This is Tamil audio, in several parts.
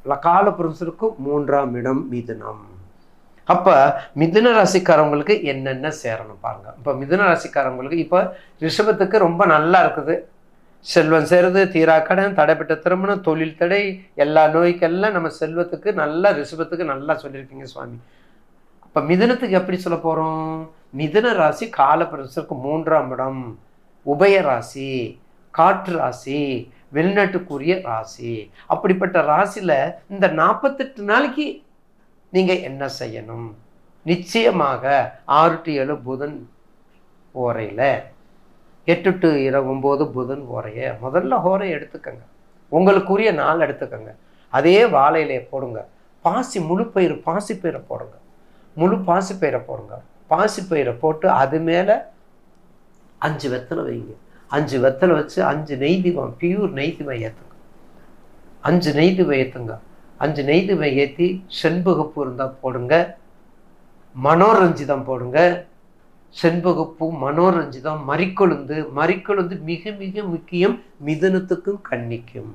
காலபுருஷருக்கு 3ஆம் இடம் மிதுனம். அப்போ மிதுன ராசிக்காரவங்களுக்கு என்னென்ன சேரணும் பாருங்க. இப்போ மிதுன ராசிக்காரவங்களுக்கு இப்போ ரிஷபத்துக்கு ரொம்ப நல்லா இருக்குது, செல்வம் சேருது, தீராக்கடன், தடைப்பட்ட திருமணம், தொழில் தடை, எல்லா நோய்க்கெல்லாம் நம்ம செல்வத்துக்கு நல்லா ரிஷபத்துக்கு நல்லா சொல்லியிருக்கீங்க சுவாமி. அப்போ மிதுனத்துக்கு எப்படி சொல்ல போகிறோம்? மிதுன ராசி காலபுருஷருக்கு 3ஆம் இடம், உபய ராசி, காற்று ராசி, வெளிநாட்டுக்குரிய ராசி. அப்படிப்பட்ட ராசியில் இந்த 48 நாளைக்கு நீங்கள் என்ன செய்யணும்? நிச்சயமாக 6 to 7 புதன் ஓரையில், 8 to 9 புதன் ஓரையை முதல்ல ஹோரை எடுத்துக்கங்க, உங்களுக்குரிய நாள் எடுத்துக்கங்க. அதே வாழையிலே போடுங்க. முழு பயிர் பாசிப்பயிரை போடுங்க, முழு பாசிப்பயிரை போடுங்க. பாசிப்பயிரை போட்டு அது மேலே 5 வெத்தலை வைங்க. 5 வெத்தலை வச்சு 5 நெய் தீபம், பியூர் நெய் தீபம் ஏற்றுங்க. 5 நெய் தீபம் ஏற்றுங்க. 5 நெய் தீபம் ஏற்றி செண்பகப்பூ இருந்தால் போடுங்க, மனோரஞ்சிதம் போடுங்க. செண்பகப்பூ, மனோரஞ்சிதம், மறிக்கொழுந்து. மறிக்கொழுந்து மிக மிக முக்கியம், மிதுனத்துக்கும் கன்னிக்கும்.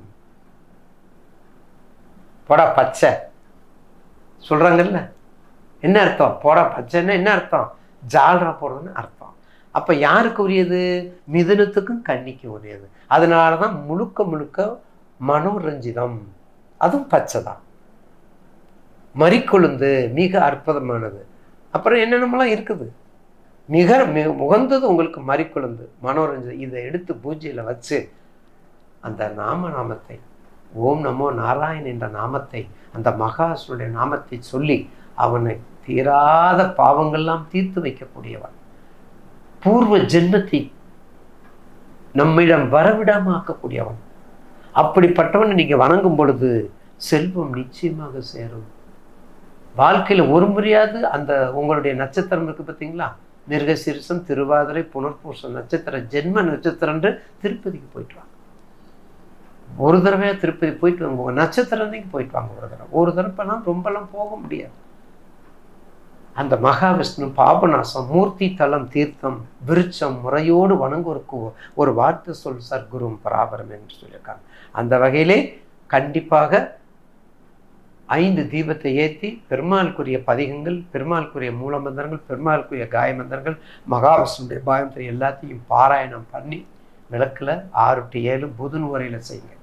போடா பச்சை சொல்கிறாங்கல்ல, என்ன அர்த்தம்? போடா பச்சைன்னா என்ன அர்த்தம்? ஜால்ரா போடுறதுன்னு அர்த்தம். அப்போ யாருக்கு உரியது? மிதுனத்துக்கும் கன்னிக்கும் உரியது. அதனால தான் முழுக்க முழுக்க மனோரஞ்சிதம், அதுவும் பச்சை தான். மறிக்கொழுந்து மிக அற்புதமானது. அப்புறம் என்னென்னமெல்லாம் இருக்குது, மிக உகந்தது உங்களுக்கு மறிக்கொழுந்து, மனோரஞ்சிதம். இதை எடுத்து பூஜையில் வச்சு அந்த நாமத்தை, ஓம் நமோ நாராயண் என்ற நாமத்தை, அந்த மகாசுடைய நாமத்தை சொல்லி அவனை தீராத பாவங்கள்லாம் தீர்த்து வைக்கக்கூடியவன், பூர்வ ஜென்மத்தை நம்மிடம் வரவிடாமக்கக்கூடியவன். அப்படிப்பட்டவனை நீங்க வணங்கும் பொழுது செல்வம் நிச்சயமாக சேரும். வாழ்க்கையில ஒரு முறையாவது அந்த உங்களுடைய நட்சத்திரம் இருக்கு பார்த்தீங்களா, மிருகசீரிஷம், திருவாதிரை, புனர்பூசம் நட்சத்திரம், ஜென்ம நட்சத்திரம் என்று திருப்பதிக்கு போயிட்டு வாங்க. ஒரு தடவையா திருப்பதி போயிட்டு வாங்க. உங்க நட்சத்திரம் போயிட்டு வாங்க. ஒரு தடவைலாம் ரொம்பலாம் போக முடியாது. அந்த மகாவிஷ்ணு, பாபநாசம், மூர்த்தி தலம், தீர்த்தம், விருட்சம் முறையோடு வணங்குவதற்கு ஒரு வார்த்தை சொல் சர்க்குரும் பராபரம் என்று சொல்லியிருக்காங்க. அந்த வகையிலே கண்டிப்பாக 5 தீபத்தை ஏற்றி பெருமாளுக்குரிய பதிகங்கள், பெருமாளுக்குரிய மூலமந்திரங்கள், பெருமாளுக்குரிய காயமந்திரங்கள், மகாவிஷ்ணுடைய பாயமந்திரம் எல்லாத்தையும் பாராயணம் பண்ணி விளக்கில் 6 to 7 புதன் உரையில் செய்யுங்க.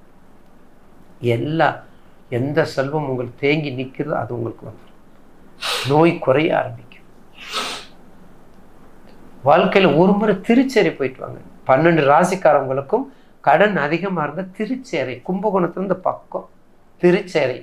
எந்த செல்வம் உங்களுக்கு தேங்கி நிற்கிறதோ அது உங்களுக்கு வந்துடும். நோய் குறைய ஆரம்பிக்கும். வாழ்க்கையில் ஒரு முறை திருச்சேரி போயிட்டு வாங்க. 12 ராசிக்காரவங்களுக்கும் கடன் அதிகமாக இருந்தால் திருச்சேரை, கும்பகோணத்துல பக்கம் திருச்சேரை,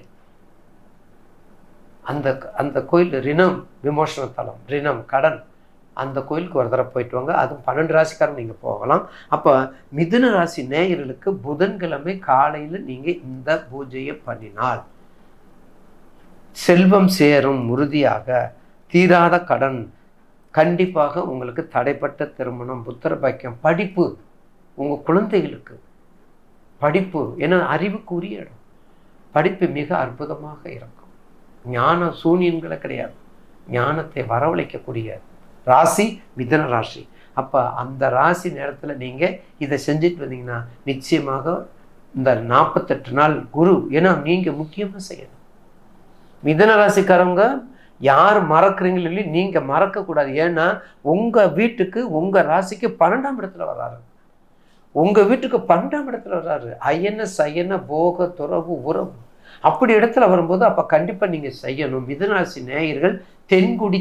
அந்த கோயில் ரிணம் விமோசன தலம், ரிணம் கடன், அந்த கோயிலுக்கு ஒரு தடவை போயிட்டு வாங்க. அதுவும் 12 ராசிக்காரங்க நீங்கள் போகலாம். அப்போ மிதுன ராசி நேயர்களுக்கு புதன்கிழமை காலையில் நீங்கள் இந்த பூஜையை பண்ணினால் செல்வம் சேரும் உறுதியாக. தீராத கடன், கண்டிப்பாக உங்களுக்கு தடைப்பட்ட திருமணம், புத்திர பாக்கியம், படிப்பு, உங்கள் குழந்தைகளுக்கு படிப்பு, ஏன்னா அறிவுக்குரிய இடம், படிப்பு மிக அற்புதமாக இருக்கும். ஞான சூனியன்களை கிடையாது, ஞானத்தை வரவழைக்கக்கூடிய ராசி மிதுன ராசி. அப்போ அந்த ராசி நேரத்தில் நீங்கள் இதை செஞ்சுட்டு வந்தீங்கன்னா நிச்சயமாக இந்த 48 நாள் குரு, ஏன்னா நீங்கள் முக்கியமாக செய்யணும். மிதுன ராசிக்காரங்க யார் மறக்கிறீங்களோ இல்லையோ நீங்கள் மறக்கக்கூடாது. ஏன்னா உங்கள் வீட்டுக்கு, உங்கள் ராசிக்கு 12ஆம் இடத்துல வர்றாரு. உங்கள் வீட்டுக்கு 12ஆம் இடத்துல வர்றாரு. அயன சயன போக துறவு உறவு அப்படி இடத்துல வரும்போது அப்போ கண்டிப்பாக நீங்கள் செய்யணும். மிதுன ராசி நேயர்கள் தென்குடி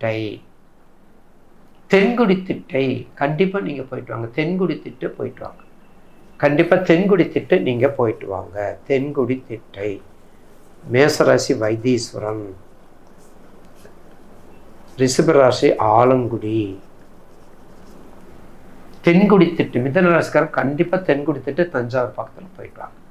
திட்டை கண்டிப்பாக நீங்கள் போயிட்டு வாங்க. தென்குடி திட்டு போயிட்டு வாங்க. கண்டிப்பாக தென்குடி திட்டு நீங்கள் போயிட்டு வாங்க. தென்குடி திட்டை. மேசராசி வைத்தீஸ்வரன், ரிஷபராசி ஆலங்குடி, தென்குடி திட்டு. மிதுன ராசிக்காரன் கண்டிப்பாக தென்குடி திட்டு தஞ்சாவூர் பக்கத்தில் போயிட்டு வாங்க.